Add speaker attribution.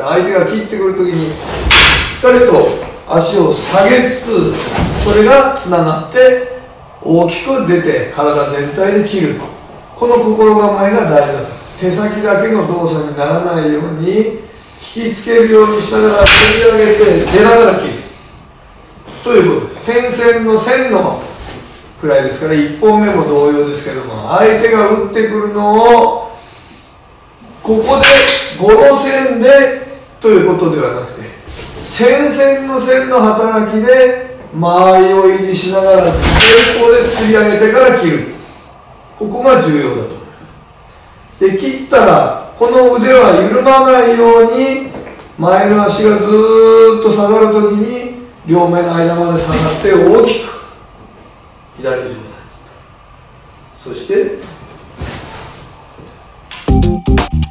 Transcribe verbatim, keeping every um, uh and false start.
Speaker 1: から相手が切ってくるときにしっかりと足を下げつつ、それがつながって大きく出て体全体で切る、この心構えが大事だと。手先だけの動作にならないように引きつけるようにしながら振り上げて出ながら切るということです。線線の線のくらいですから、いっぽんめも同様ですけども、相手が打ってくるのをここでゴロ線でということではなくて、線線の線の働きで間合いを維持しながら前方ですり上げてから切る、ここが重要だと思います。で、切ったらこの腕は緩まないように前の足がずーっと下がるときに両目の間まで下がって大きく左上段、そして